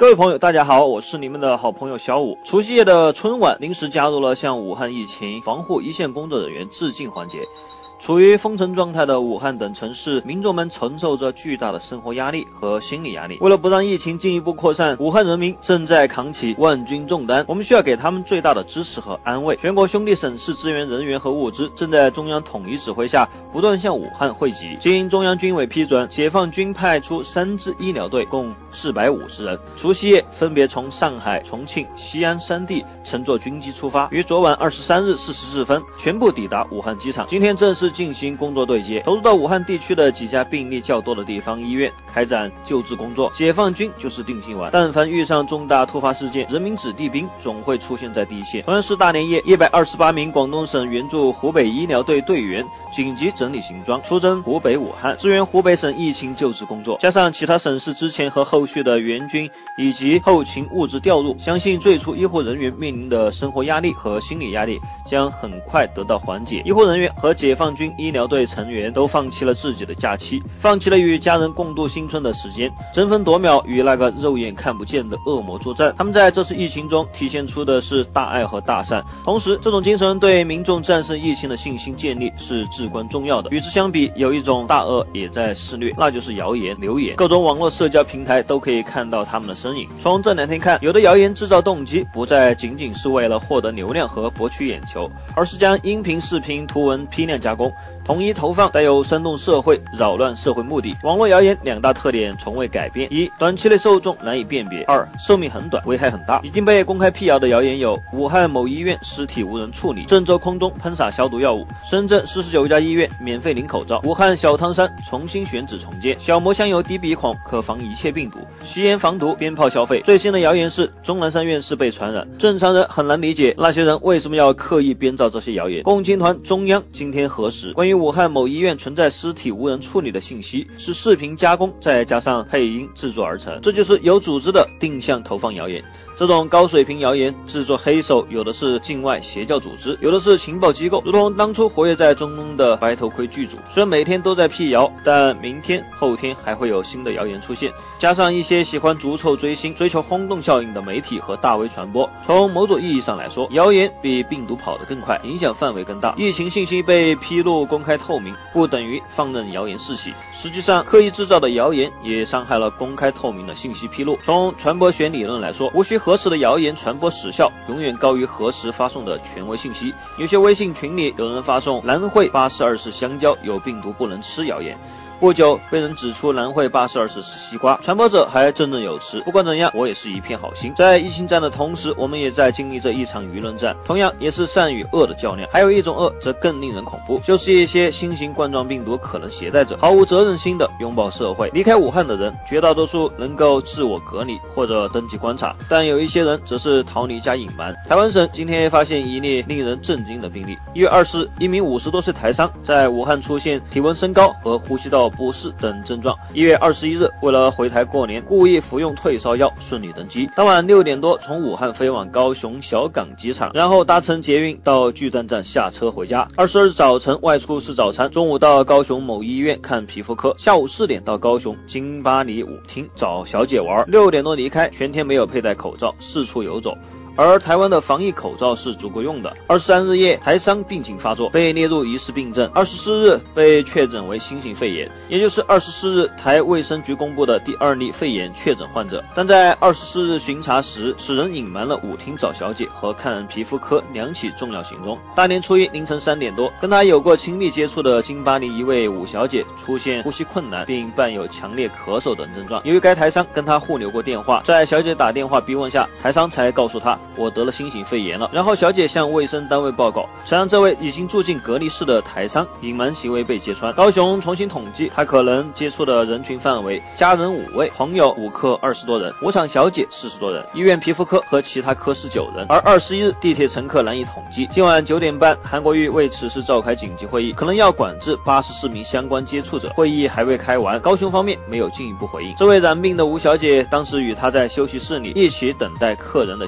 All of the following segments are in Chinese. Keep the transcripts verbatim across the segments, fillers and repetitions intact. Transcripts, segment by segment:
各位朋友大家好，我是你们的好朋友小武。除夕夜的春晚临时加入了向武汉疫情防护一线工作人员致敬环节。处于封城状态的武汉等城市，民众们承受着巨大的生活压力和心理压力。为了不让疫情进一步扩散，武汉人民正在扛起万钧重担，我们需要给他们最大的支持和安慰。全国兄弟省市支援人员和物资正在中央统一指挥下不断向武汉汇集。经中央军委批准，解放军派出三支医疗队，共四百五十人，除夕夜分别从上海、重庆、西安三地乘坐军机出发，于昨晚二十三日四十四分全部抵达武汉机场。今天正式进行工作对接，投入到武汉地区的几家病例较多的地方医院开展救治工作。解放军就是定心丸，但凡遇上重大突发事件，人民子弟兵总会出现在第一线。同样是大年夜，一百二十八名广东省援助湖北医疗队队员紧急整理行装，出征湖北武汉，支援湖北省疫情救治工作。加上其他省市之前和后续的援军以及后勤物资调入，相信最初医护人员面临的生活压力和心理压力将很快得到缓解。医护人员和解放军医疗队成员都放弃了自己的假期，放弃了与家人共度新春的时间，争分夺秒与那个肉眼看不见的恶魔作战。他们在这次疫情中体现出的是大爱和大善，同时这种精神对民众战胜疫情的信心建立是至关重要的。与之相比，有一种大恶也在肆虐，那就是谣言、流言。各种网络社交平台都可以看到他们的身影。从这两天看，有的谣言制造动机不再仅仅是为了获得流量和博取眼球，而是将音频、视频、图文批量加工，统一投放，带有煽动社会、扰乱社会目的。网络谣言两大特点从未改变：一、短期内受众难以辨别；二、寿命很短，危害很大。已经被公开辟谣的谣言有：武汉某医院尸体无人处理，郑州空中喷洒消毒药物，深圳四十九家医院免费领口罩，武汉小汤山重新选址重建，小磨香油滴鼻孔可防一切病毒，吸烟防毒，鞭炮消费。最新的谣言是钟南山院士被传染，正常人很难理解那些人为什么要刻意编造这些谣言。共青团中央今天核实，关于武汉某医院存在尸体无人处理的信息是视频加工再加上配音制作而成，这就是有组织的定向投放谣言。这种高水平谣言制作黑手有的是境外邪教组织，有的是情报机构，如同当初活跃在中东的白头盔剧组。虽然每天都在辟谣，但明天后天还会有新的谣言出现，加上一些喜欢逐臭追星、追求轰动效应的媒体和大 V 传播，从某种意义上来说，谣言比病毒跑得更快，影响范围更大。疫情信息被披露公开透明，不等于放任谣言世袭，实际上刻意制造的谣言也伤害了公开透明的信息披露。从传播学理论来说，无需核实的谣言传播时效永远高于核实发送的权威信息。有些微信群里有人发送南汇八十二是香蕉有病毒不能吃谣言，不久被人指出南汇八十二是西瓜，传播者还振振有词。不管怎样，我也是一片好心。在疫情战的同时，我们也在经历着一场舆论战，同样也是善与恶的较量。还有一种恶则更令人恐怖，就是一些新型冠状病毒可能携带者毫无责任心的拥抱社会。离开武汉的人绝大多数能够自我隔离或者登记观察，但有一些人则是逃离加隐瞒。台湾省今天发现一例令人震惊的病例。一月二十日，一名五十多岁台商在武汉出现体温升高和呼吸道不适等症状。一月二十一日，为了回台过年，故意服用退烧药，顺利登机。当晚六点多从武汉飞往高雄小港机场，然后搭乘捷运到巨蛋站下车回家。二十二日早晨外出吃早餐，中午到高雄某医院看皮肤科，下午四点到高雄金巴黎舞厅找小姐玩，六点多离开，全天没有佩戴口罩，四处游走。而台湾的防疫口罩是足够用的。二十三日夜，台商病情发作，被列入疑似病症。二十四日被确诊为新型肺炎，也就是二十四日台卫生局公布的第二例肺炎确诊患者。但在二十四日巡查时，使人隐瞒了舞厅找小姐和看皮肤科两起重要行踪。大年初一凌晨三点多，跟他有过亲密接触的金巴黎一位武小姐出现呼吸困难，并伴有强烈咳嗽等症状。由于该台商跟他互留过电话，在小姐打电话逼问下，台商才告诉他我得了新型肺炎了。然后小姐向卫生单位报告，才让这位已经住进隔离室的台商隐瞒行为被揭穿。高雄重新统计他可能接触的人群范围：家人五位，朋友五科二十多人，舞场小姐四十多人，医院皮肤科和其他科室九人。而二十一日地铁乘客难以统计。今晚九点半，韩国瑜为此事召开紧急会议，可能要管制八十四名相关接触者。会议还未开完，高雄方面没有进一步回应。这位染病的吴小姐当时与她在休息室里一起等待客人的小姐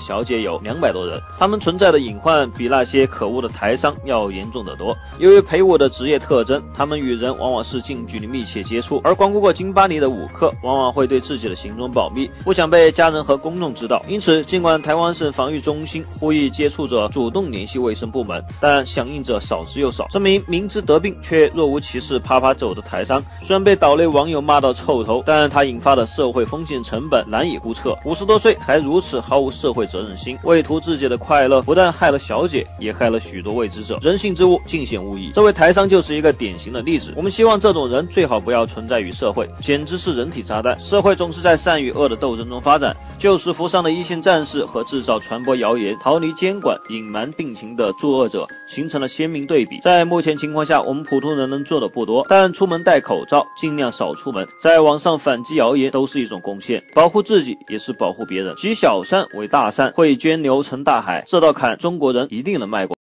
有两百多人，他们存在的隐患比那些可恶的台商要严重得多。由于陪舞的职业特征，他们与人往往是近距离密切接触，而光顾过金巴黎的舞客往往会对自己的行踪保密，不想被家人和公众知道。因此，尽管台湾省防御中心呼吁接触者主动联系卫生部门，但响应者少之又少。这名明知得病却若无其事啪啪走的台商，虽然被岛内网友骂到臭头，但他引发的社会风险成本难以估测。五十多岁还如此毫无社会责任心，为图自己的快乐，不但害了小姐，也害了许多未知者。人性之恶，尽显无疑。这位台商就是一个典型的例子。我们希望这种人最好不要存在于社会，简直是人体炸弹。社会总是在善与恶的斗争中发展，救世扶伤的一线战士和制造传播谣言、逃离监管、隐瞒病情的作恶者形成了鲜明对比。在目前情况下，我们普通人能做的不多，但出门戴口罩，尽量少出门，在网上反击谣言都是一种贡献，保护自己也是保护别人。积小善为大善，汇涓流成大海，这道坎中国人一定能迈过。